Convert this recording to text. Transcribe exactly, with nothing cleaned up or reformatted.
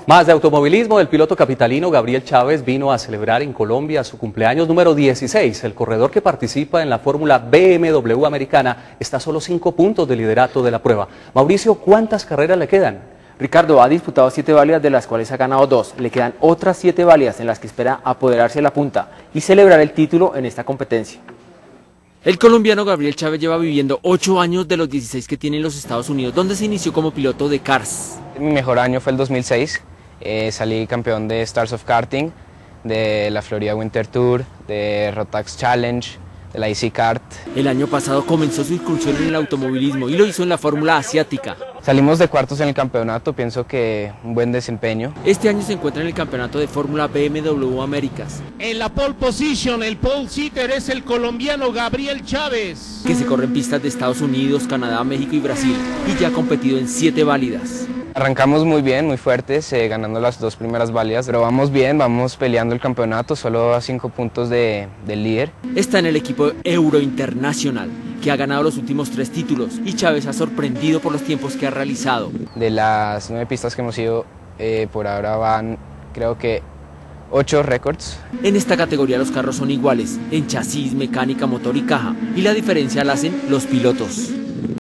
Más de automovilismo, el piloto capitalino Gabriel Chávez vino a celebrar en Colombia su cumpleaños número dieciséis. El corredor que participa en la Fórmula B M W americana está a solo cinco puntos de liderato de la prueba. Mauricio, ¿cuántas carreras le quedan? Ricardo ha disputado siete válidas, de las cuales ha ganado dos. Le quedan otras siete válidas en las que espera apoderarse de la punta y celebrar el título en esta competencia. El colombiano Gabriel Chávez lleva viviendo ocho años de los dieciséis que tiene en los Estados Unidos, donde se inició como piloto de karts. Mi mejor año fue el dos mil seis, eh, salí campeón de Stars of Karting, de la Florida Winter Tour, de Rotax Challenge, de la Easy Kart. El año pasado comenzó su incursión en el automovilismo y lo hizo en la Fórmula Asiática. Salimos de cuartos en el campeonato, pienso que un buen desempeño. Este año se encuentra en el campeonato de Fórmula B M W Américas. En la pole position, el pole sitter es el colombiano Gabriel Chávez, que se corre en pistas de Estados Unidos, Canadá, México y Brasil, y ya ha competido en siete válidas. Arrancamos muy bien, muy fuertes, eh, ganando las dos primeras válidas, pero vamos bien, vamos peleando el campeonato, solo a cinco puntos de, del líder. Está en el equipo Euro Internacional, que ha ganado los últimos tres títulos, y Chávez ha sorprendido por los tiempos que ha realizado. De las nueve pistas que hemos ido, eh, por ahora van, creo que, ocho récords. En esta categoría los carros son iguales, en chasis, mecánica, motor y caja, y la diferencia la hacen los pilotos.